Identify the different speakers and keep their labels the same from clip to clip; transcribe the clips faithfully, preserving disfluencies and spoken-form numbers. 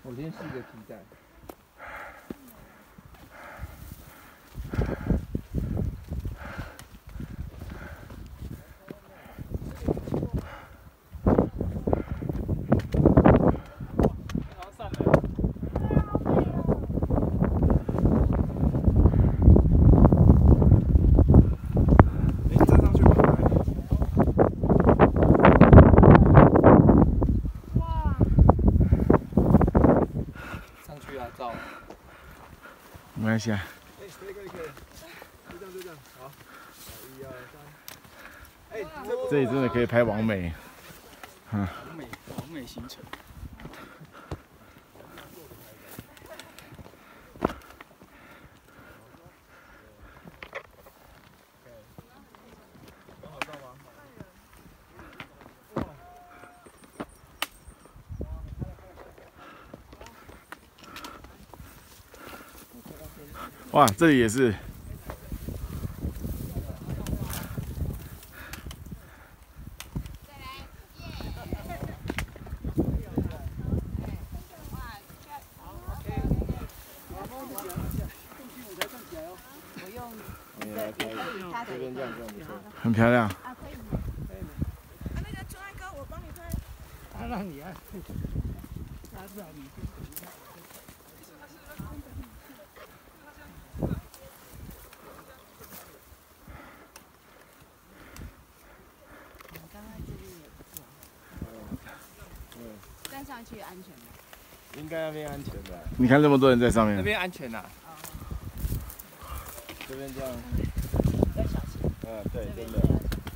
Speaker 1: 我先试个皮带。
Speaker 2: 没关系啊。
Speaker 1: 哎，可以可以可以，就这样就这样，好，一二三。哎，
Speaker 2: 这里真的可以拍完美。嗯。
Speaker 1: 完美完美行程。
Speaker 2: 哇，这里也是。
Speaker 3: 这边这样这样不错，
Speaker 2: 很漂亮。
Speaker 4: 啊，可以。啊，那个春安哥，我帮你拍。他让你啊，他让你。刚刚这边也不错。嗯。站上去安全吗？
Speaker 3: 应该那边安全吧？
Speaker 2: 你看这么多人在上面。
Speaker 1: 那边安全呐。
Speaker 3: 这边这样。
Speaker 4: 要小心。
Speaker 3: 嗯，对，真的。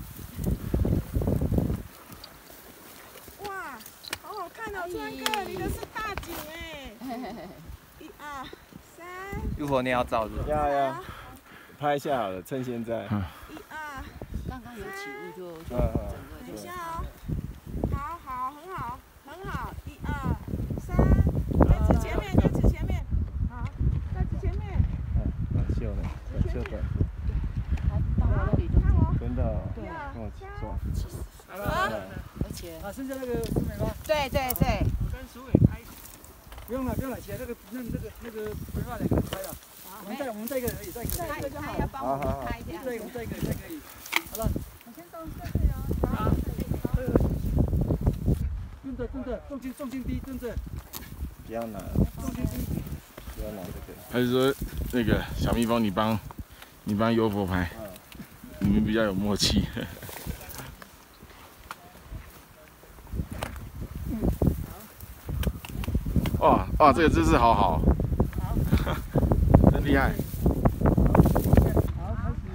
Speaker 4: 哇，好好看哦，川哥，你的是大景哎。一二三。
Speaker 1: 如果你要照是吧？
Speaker 3: 要要。拍一下好了，趁现在。
Speaker 4: 一二。刚刚有起雾就就整个就。等一下哦。好好，很好，很好。一二三，在此前面，在此前面。好，在此前面。
Speaker 3: 嗯，短袖的，短袖短。 真的，跟我起撞。
Speaker 4: 啊！
Speaker 5: 而且
Speaker 6: 啊，剩下那个苏美吗？
Speaker 4: 对对对。
Speaker 6: 我跟苏伟拍。不用了，不用了，姐，那个那那个那个没办法两个人拍了。我们再我们再一个人而已，再一个。再一个就好。
Speaker 4: 要帮我们拍这样。
Speaker 6: 再一个，再一个，再可以。好了。
Speaker 4: 我先动这里哦。好。
Speaker 6: 蹲着蹲着，重心重心低，蹲着。
Speaker 3: 比较难。
Speaker 6: 重心低。
Speaker 3: 比较难这个。
Speaker 2: 还是说那个小蜜蜂，你帮你帮优佛拍？ 你们比较有默契。哇哇，这个姿势好好，真厉害。
Speaker 6: 好，开始。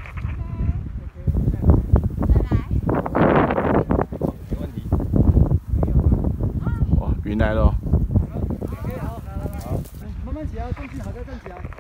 Speaker 4: 再来。
Speaker 3: 没问题。
Speaker 2: 哇，云来了。
Speaker 6: OK，好，好，好，好，慢慢起啊，重心好，再站起啊。